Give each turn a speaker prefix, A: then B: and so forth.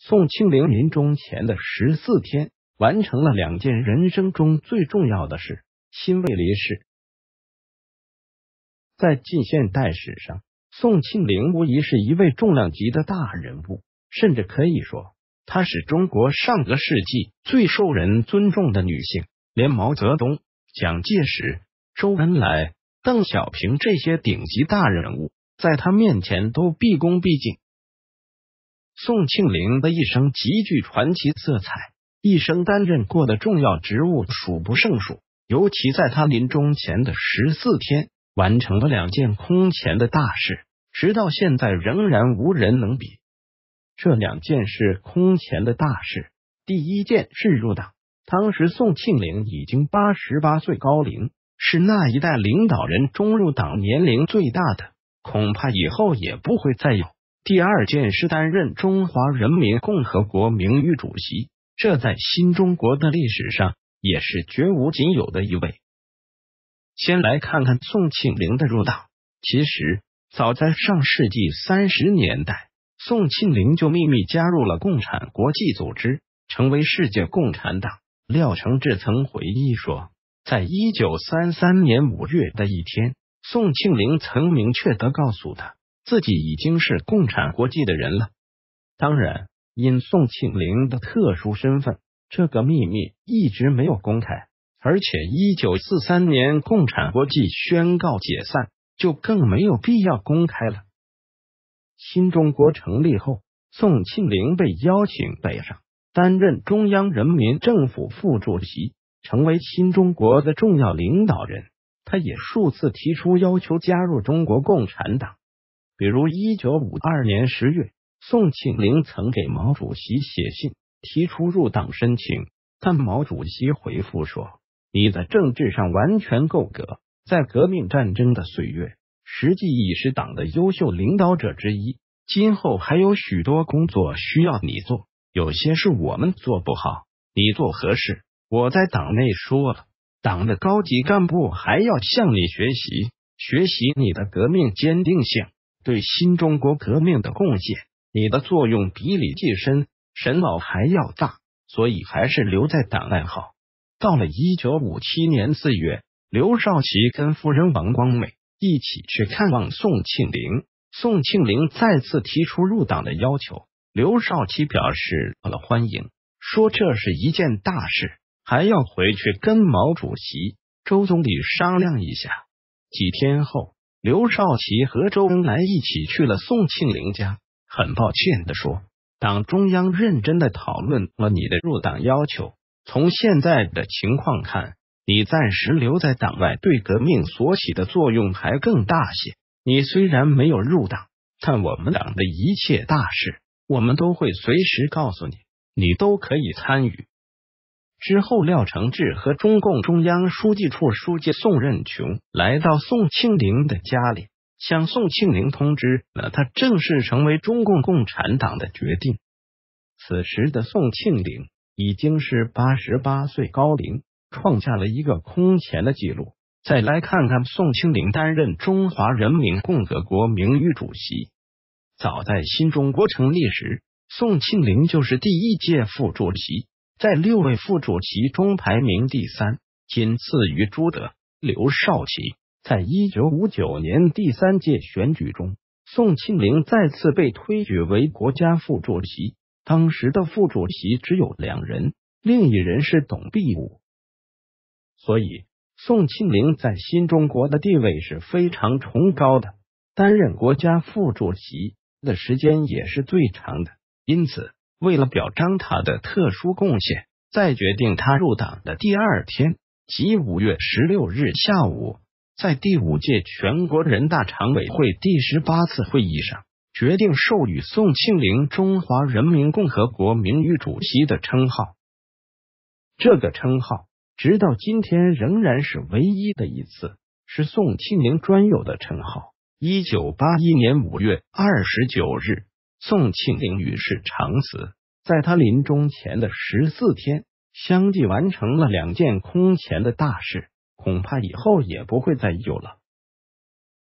A: 宋庆龄临终前的14天，完成了2件人生中最重要的事，欣慰离世。在近现代史上，宋庆龄无疑是一位重量级的大人物，甚至可以说，她是中国上个世纪最受人尊重的女性。连毛泽东、蒋介石、周恩来、邓小平这些顶级大人物，在她面前都毕恭毕敬。宋庆龄的一生极具传奇色彩，一生担任过的重要职务数不胜数，尤其在她临终前的14天，完成了2件空前的大事，直到现在仍然无人能比。这2件是空前的大事。第一件是入党，当时宋庆龄已经88岁高龄，是那一代领导人中入党年龄最大的，恐怕以后也不会再有。第二件是担任中华人民共和国名誉主席，这在新中国的历史上也是绝无仅有的一位。先来看看宋庆龄的入党。其实早在上世纪30年代，宋庆龄就秘密加入了共产国际组织，成为世界共产党。廖承志曾回忆说，在1933年5月的一天，宋庆龄曾明确地告诉他，自己已经是共产国际的人了。当然，因宋庆龄的特殊身份，这个秘密一直没有公开，而且1943年共产国际宣告解散，就更没有必要公开了。新中国成立后，宋庆龄被邀请北上，担任中央人民政府副主席，成为新中国的重要领导人。他也数次提出要求加入中国共产党。比如1952年10月，宋庆龄曾给毛主席写信，提出入党申请，但毛主席回复说，你在政治上完全够格，在革命战争的岁月，实际已是党的优秀领导者之一，今后还有许多工作需要你做，有些是我们做不好，你做合适。我在党内说了，党的高级干部还要向你学习，学习你的革命坚定性，对新中国革命的贡献，你的作用比李济深、沈老还要大，所以还是留在党内好。到了1957年4月，刘少奇跟夫人王光美一起去看望宋庆龄，宋庆龄再次提出入党的要求，刘少奇表示了欢迎，说这是一件大事，还要回去跟毛主席、周总理商量一下。几天后，刘少奇和周恩来一起去了宋庆龄家，很抱歉地说，党中央认真的讨论了你的入党要求，从现在的情况看，你暂时留在党外对革命所起的作用还更大些。你虽然没有入党，但我们党的一切大事，我们都会随时告诉你，你都可以参与。之后，廖承志和中共中央书记处书记宋任穷来到宋庆龄的家里，向宋庆龄通知了他正式成为中共共产党的决定。此时的宋庆龄已经是88岁高龄，创下了一个空前的纪录。再来看看宋庆龄担任中华人民共和国名誉主席。早在新中国成立时，宋庆龄就是第1届副主席，在6位副主席中排名第3，仅次于朱德、刘少奇。在1959年第3届选举中，宋庆龄再次被推举为国家副主席，当时的副主席只有2人，另一人是董必武。所以宋庆龄在新中国的地位是非常崇高的，担任国家副主席的时间也是最长的。因此，为了表彰他的特殊贡献，在决定他入党的第2天，即5月16日下午，在第5届全国人大常委会第18次会议上，决定授予宋庆龄中华人民共和国名誉主席的称号。这个称号直到今天仍然是唯一的一次，是宋庆龄专有的称号。1981年5月29日，宋庆龄与世长辞，在他临终前的14天，相继完成了2件空前的大事，恐怕以后也不会再有了。